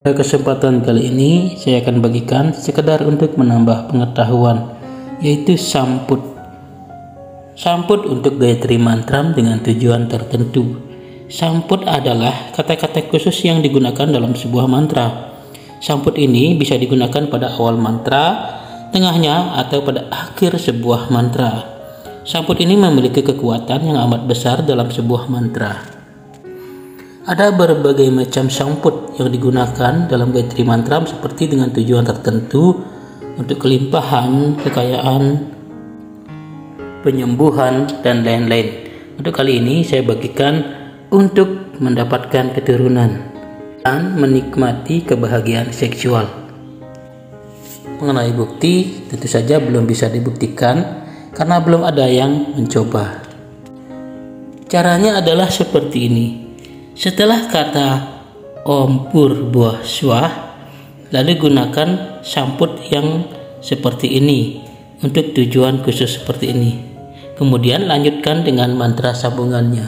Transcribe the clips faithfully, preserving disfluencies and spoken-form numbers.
Pada kesempatan kali ini saya akan bagikan sekedar untuk menambah pengetahuan, yaitu samput. Samput untuk Gayatri Mantra dengan tujuan tertentu. Samput adalah kata-kata khusus yang digunakan dalam sebuah mantra. Samput ini bisa digunakan pada awal mantra, tengahnya, atau pada akhir sebuah mantra. Samput ini memiliki kekuatan yang amat besar dalam sebuah mantra. Ada berbagai macam samput yang digunakan dalam Gayatri Mantra seperti dengan tujuan tertentu untuk kelimpahan, kekayaan, penyembuhan, dan lain-lain. Untuk kali ini saya bagikan untuk mendapatkan keturunan dan menikmati kebahagiaan seksual. Mengenai bukti, tentu saja belum bisa dibuktikan karena belum ada yang mencoba. Caranya adalah seperti ini. Setelah kata Om Purbuah Swah, lalu gunakan samput yang seperti ini untuk tujuan khusus seperti ini. Kemudian lanjutkan dengan mantra sambungannya.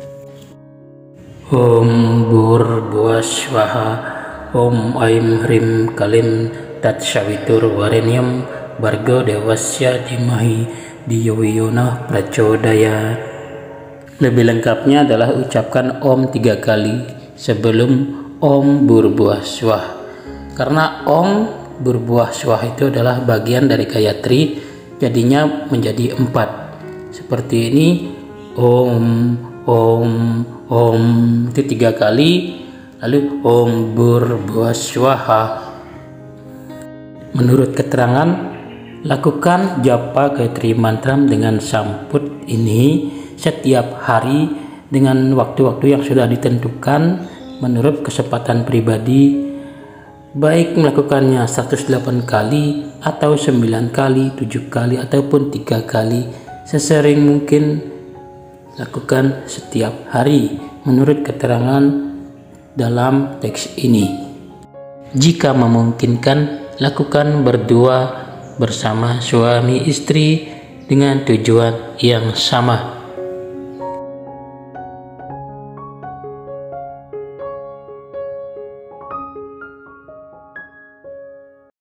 Om Purbuah Swaha, Om Aim Hrim Kalim Tat Savitur Varenyam Bargo Dewasya Dimahi Diyowiyona Prachodaya. Lebih lengkapnya adalah ucapkan Om tiga kali sebelum Om Purbuah Swah. Karena Om Purbuah Swah itu adalah bagian dari Gayatri, jadinya menjadi empat. Seperti ini, Om, Om, Om, itu tiga kali. Lalu Om Purbuah Swaha. Menurut keterangan, lakukan japa Gayatri Mantra dengan samput ini setiap hari dengan waktu-waktu yang sudah ditentukan menurut kesempatan pribadi, baik melakukannya seratus delapan kali atau sembilan kali, tujuh kali ataupun tiga kali, sesering mungkin lakukan setiap hari menurut keterangan dalam teks ini. Jika memungkinkan, lakukan berdua bersama suami istri dengan tujuan yang sama.